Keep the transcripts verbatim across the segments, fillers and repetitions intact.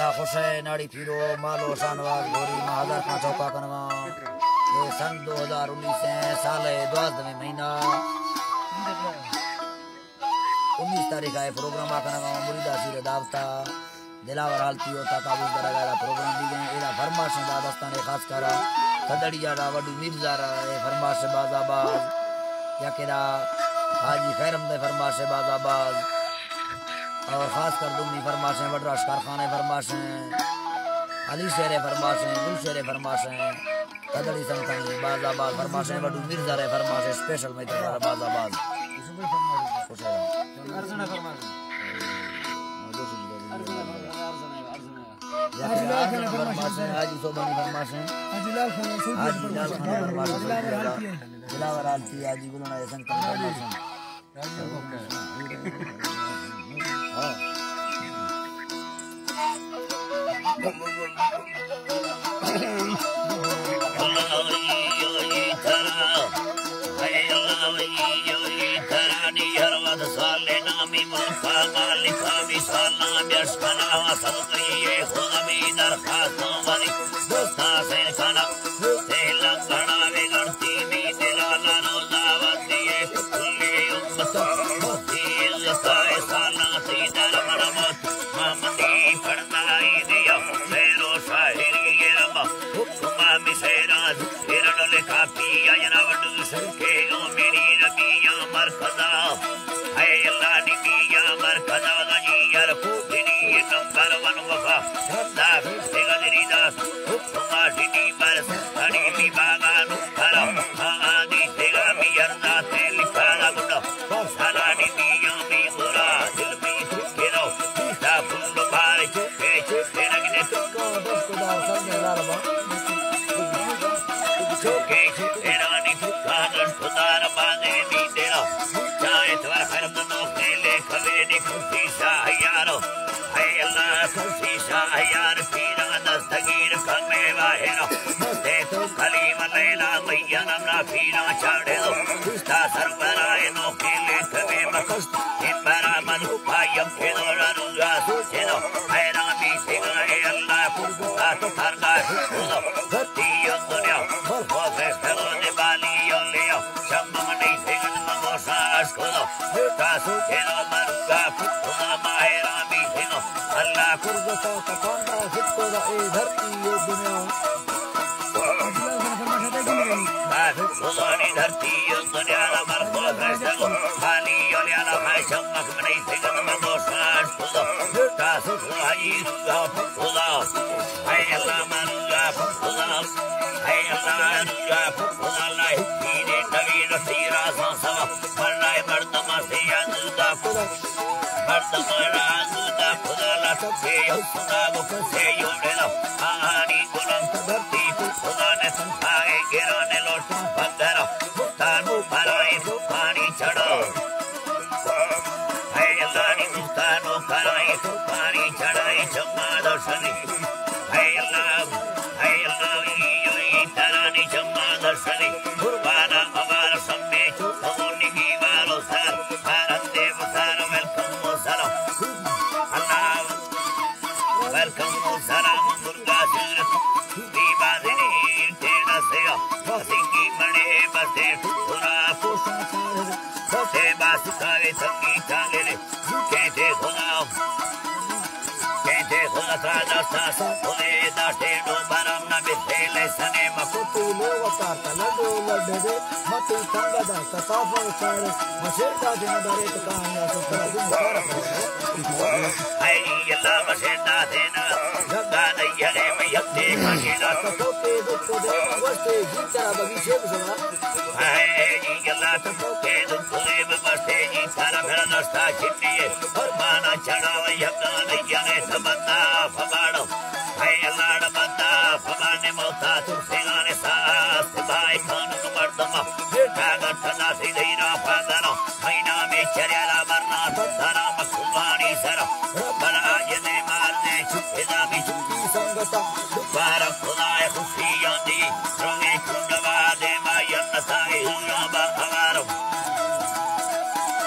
हुसैन नाड़ी फिरो मालो शानवाग गोरी महादर का चौका कनवा ये सन दो हजार उन्नीस साल द्वादवे महीना उन्नीस तारीख आए प्रोग्राम कनवा मुरीदा सिर दावता दिलावर हालती होता काबू दरगाह प्रोग्राम दी गए एरा फरमाश दादस्तान खास करा सदड़िया रा वडू मिर्जा रा फरमाश बाजाबाज या केरा हाजी खैरम दे फरमाश बाजाबाज और खास कर दुमनी फरमाशें वडराश कारखाने फरमाशें अली शेरे फरमाशें गुल शेरे फरमाशें कदड़ी संतानी बाजाबाज फरमाशें वडू मिर्जा रे फरमाशें स्पेशल में तो बाजाबाज हाजी सोबानी फरमाशें हाजी लाल खान फरमाशें दिलावर हालती हाजी गुलना संतानी फरमाशें हाँ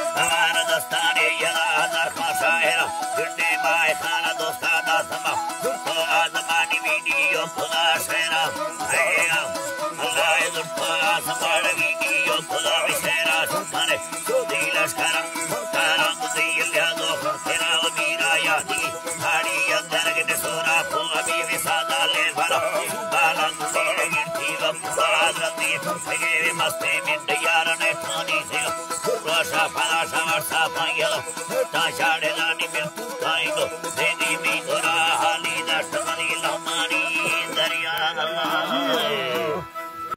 Dastane yada hazar khasahera, Gürde bae khana dosta da sama, खुदा शेरा आएगा अल्लाह दुर्गा संभालेगी यो खुदा शेरा माने सोदी लश्करा तारा मुझे यादो तेरा वीरा यादी हाड़ी अंदर के सोरा को अभी विसादा ले भरा बाला मुझे गिरती वफादती फगे मस्ते में यार ने पानी से रोशा फराशा वर्षा पाएगा ताशाड़े लानी में काएंगो